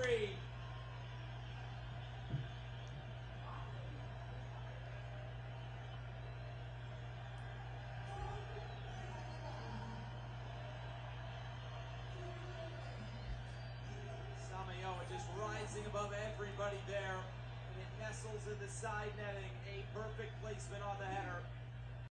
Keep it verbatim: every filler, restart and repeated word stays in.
three. Samayoa just rising above everybody there, and it nestles in the side netting. A perfect placement on the header.